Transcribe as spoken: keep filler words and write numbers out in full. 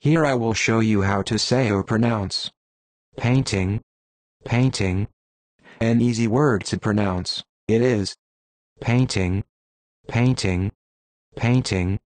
Here I will show you how to say or pronounce painting, painting. An easy word to pronounce. It is painting, painting, painting.